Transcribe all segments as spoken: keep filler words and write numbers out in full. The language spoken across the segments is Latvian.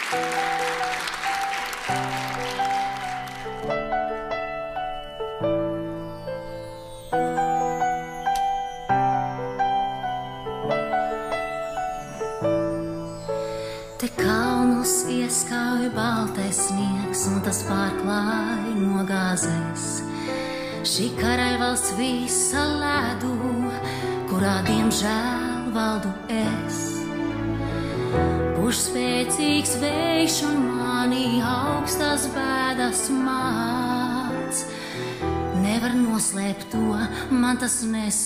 Te kalnus ieskauj baltais sniegs un tas pārklāj nogāzēs. Šī karaļvalsts visa ledu, kurā diemžēl valdu es. Puš spēcīgs vējš un manī augstas bēdas māc. Nevar noslēpt to, man tas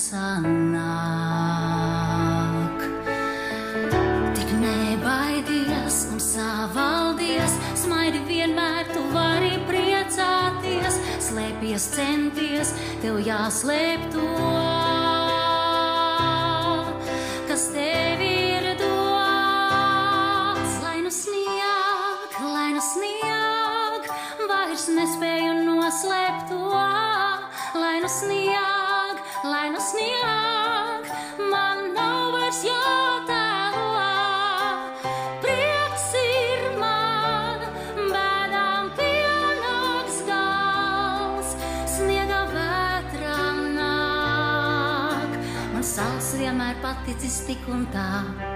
nesanāk. Tik nebaidies un savaldies, smaidi vienmēr tu vari priecāties. Slēpies, centies, tev jāslēp to, kas tev ir dots. Lai nu snieg, lai nu snieg, vairs nespēju noslēpt to. Lai nu snieg, lai nu snieg, man nav vairs jātēlo. Prieks ir man, bēdām pienāks gals, sniega vētrā nāk. Man sāls vienmēr paticis tik un tā.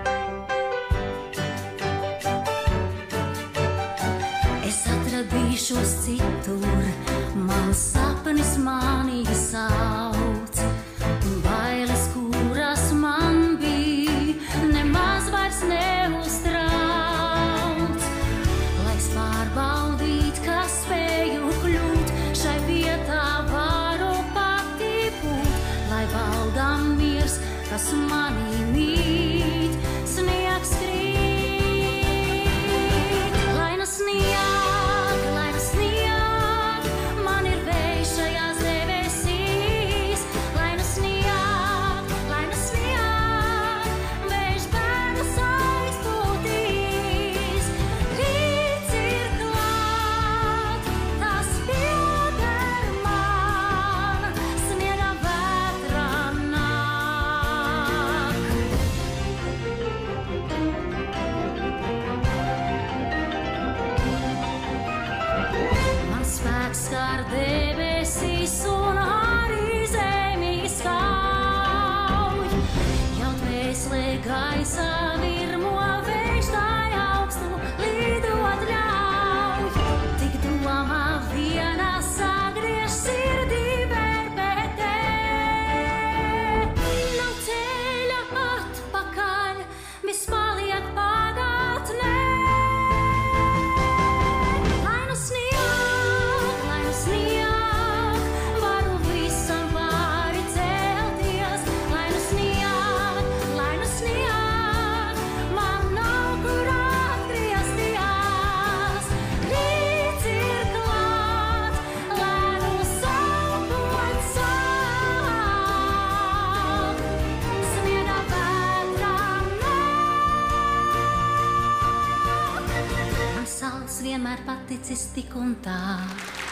Es atradīšos citur, mans sapnis manī sauc. Bailes, kuras man bija, nemaz vairs neuztrauc. Laiks pārbaudīt, kas spēju kļūt, šai vietā varu pati būt. Lai valdam miers, kas manī mīt, sniegs krīt. Lai nu snieg, lai nu snieg, man ir vējš šajās debesīs. Lai nu snieg, lai nu snieg, vējš bēdas aizpūtīs. Rīts ir klāt, tas pieder man, sniega vētrā nāk. Man spēks skar debesīs un arī zemi skauj. Jau dvēselē gaisā virmo vējš, tai augstu lidot ļauj. Tik domā viena sagriež sirdī verbetē. Nav ceļa atpakaļ, viss paliek pagātnē. Lai nu snieg, lai nu snieg, varu visam pāri celties. Lai nu snieg, lai nu snieg, man nav kur atgriezties. Rīts ir klāt, lēnu sapot sāk, sniega vētrā nāk. Man sāls vienmēr paticis tik un tā.